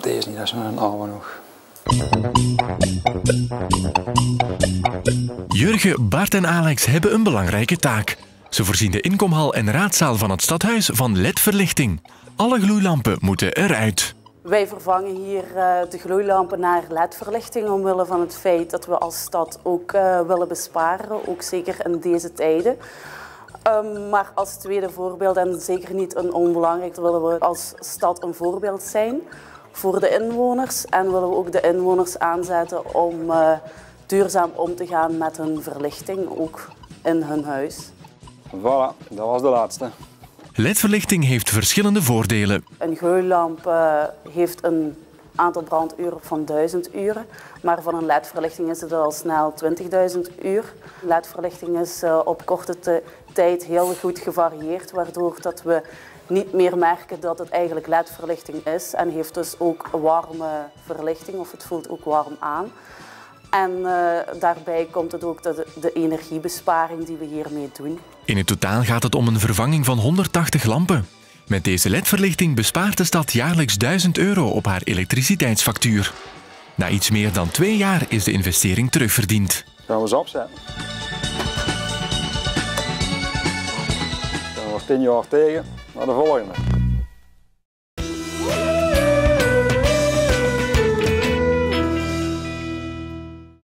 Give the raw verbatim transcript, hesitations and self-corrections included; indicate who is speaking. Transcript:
Speaker 1: deze niet, dat is een oude nog.
Speaker 2: Jurgen, Bart en Alex hebben een belangrijke taak. Ze voorzien de inkomhal en raadzaal van het stadhuis van L E D-verlichting. Alle gloeilampen moeten eruit.
Speaker 3: Wij vervangen hier uh, de gloeilampen naar L E D-verlichting omwille van het feit dat we als stad ook uh, willen besparen, ook zeker in deze tijden. Um, maar als tweede voorbeeld, en zeker niet een onbelangrijk, willen we als stad een voorbeeld zijn voor de inwoners. En willen we ook de inwoners aanzetten om uh, duurzaam om te gaan met hun verlichting, ook in hun huis.
Speaker 1: Voilà, dat was de laatste.
Speaker 2: L E D-verlichting heeft verschillende voordelen.
Speaker 3: Een gloeilamp uh, heeft een aantal branduren van duizend uren, maar van een L E D-verlichting is het al snel twintigduizend uur. L E D-verlichting is uh, op korte tijd heel goed gevarieerd, waardoor dat we niet meer merken dat het eigenlijk L E D-verlichting is en heeft dus ook warme verlichting, of het voelt ook warm aan. En uh, daarbij komt het ook de, de energiebesparing die we hiermee doen.
Speaker 2: In het totaal gaat het om een vervanging van honderdtachtig lampen. Met deze L E D-verlichting bespaart de stad jaarlijks duizend euro op haar elektriciteitsfactuur. Na iets meer dan twee jaar is de investering terugverdiend.
Speaker 1: Gaan we eens opzetten. Dan gaan we tien jaar tegen naar de volgende.